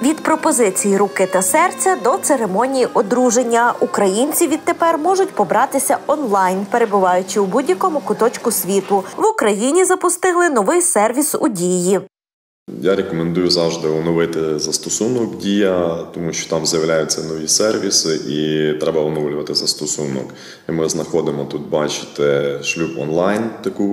Від пропозиції руки та серця до церемонії одруження українці відтепер можуть побратися онлайн, перебуваючи у будь-якому куточку світу. В Україні запустили новий сервіс у Дії. Я рекомендую завжди оновити застосунок «Дія», тому що там з'являються нові сервіси і треба оновлювати застосунок. І ми знаходимо тут, бачите, шлюб онлайн,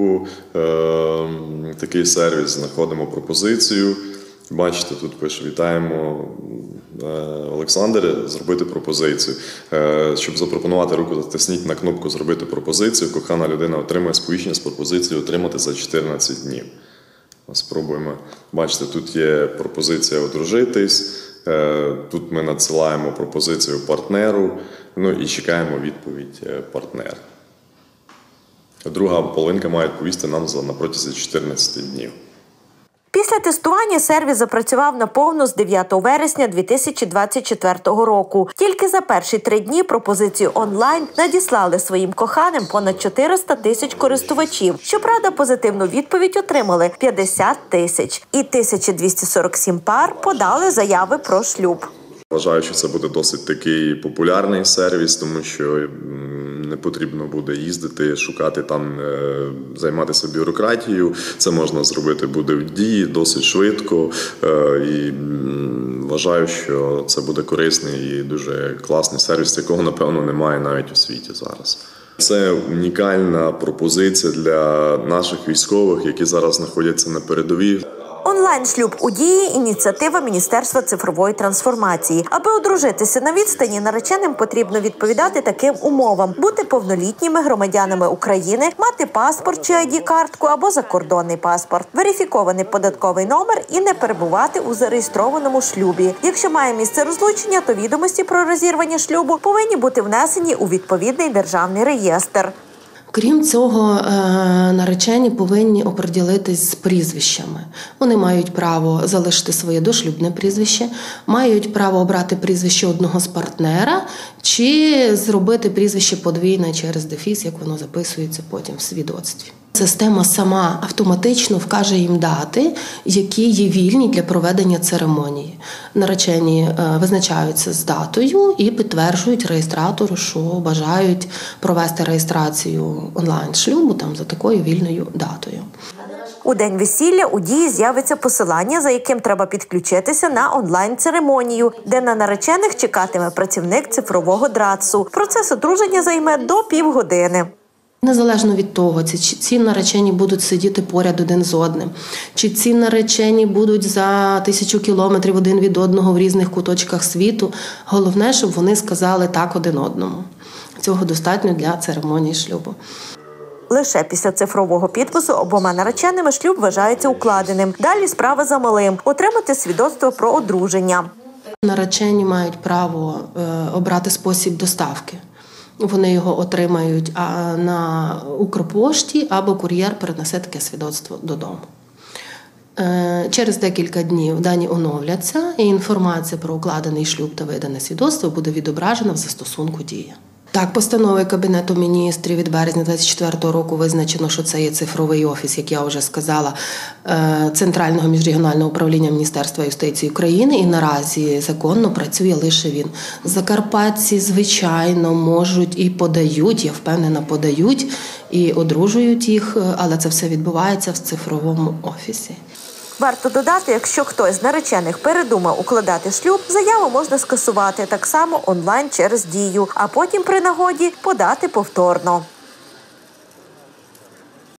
такий сервіс, знаходимо пропозицію. Бачите, тут пише «Вітаємо, Олександр, зробити пропозицію». Щоб запропонувати руку, натисніть на кнопку «Зробити пропозицію». Кохана людина отримає сповіщення з пропозицією отримати за 14 днів. Спробуємо. Бачите, тут є пропозиція одружитись, тут ми надсилаємо пропозицію партнеру, і чекаємо відповідь партнера. Друга половинка має відповісти нам на протязі 14 днів. Після тестування сервіс запрацював наповну з 9 вересня 2024 року. Тільки за перші 3 дні пропозицію онлайн надіслали своїм коханим понад 400 тисяч користувачів. Щоправда, позитивну відповідь отримали 50 тисяч. І 1247 пар подали заяви про шлюб. Вважаю, що це буде досить такий популярний сервіс, тому що не потрібно буде їздити, шукати там, займатися бюрократією. Це можна зробити буде в Дії досить швидко. І вважаю, що це буде корисний і дуже класний сервіс, якого, напевно, немає навіть у світі зараз. Це унікальна пропозиція для наших військових, які зараз знаходяться на передовій. Онлайн-шлюб у Дії – ініціатива Міністерства цифрової трансформації. Аби одружитися на відстані, нареченим потрібно відповідати таким умовам: бути повнолітніми громадянами України, мати паспорт чи ID-картку або закордонний паспорт, верифікований податковий номер і не перебувати у зареєстрованому шлюбі. Якщо має місце розлучення, то відомості про розірвання шлюбу повинні бути внесені у відповідний державний реєстр. Крім цього, наречені повинні оприділитись з прізвищами. Вони мають право залишити своє дошлюбне прізвище, мають право обрати прізвище одного з партнера чи зробити прізвище подвійне через дефіс, як воно записується потім в свідоцтві. Система сама автоматично вкаже їм дати, які є вільні для проведення церемонії. Наречені визначаються з датою і підтверджують реєстратору, що бажають провести реєстрацію онлайн-шлюбу за такою вільною датою. У день весілля у Дії з'явиться посилання, за яким треба підключитися на онлайн-церемонію, де на наречених чекатиме працівник цифрового ДРАЦу. Процес одруження займе до півгодини. Незалежно від того, чи ці наречені будуть сидіти поряд один з одним, чи ці наречені будуть за 1000 кілометрів один від одного в різних куточках світу, головне, щоб вони сказали так один одному. Цього достатньо для церемонії шлюбу. Лише після цифрового підпису обома нареченими шлюб вважається укладеним. Далі справа за малим – отримати свідоцтво про одруження. Наречені мають право обрати спосіб доставки. Вони його отримають на Укрпошті або кур'єр перенесе таке свідоцтво додому. Через декілька днів дані оновляться і інформація про укладений шлюб та видане свідоцтво буде відображена в застосунку «Дія». Так, постановою Кабінету міністрів від березня 2024 року визначено, що це є цифровий офіс, як я вже сказала, Центрального міжрегіонального управління Міністерства юстиції України, і наразі законно працює лише він. Закарпатці, звичайно, можуть і подають, я впевнена, подають і одружують їх, але це все відбувається в цифровому офісі. Варто додати, якщо хтось з наречених передумав укладати шлюб, заяву можна скасувати так само онлайн через Дію, а потім при нагоді подати повторно.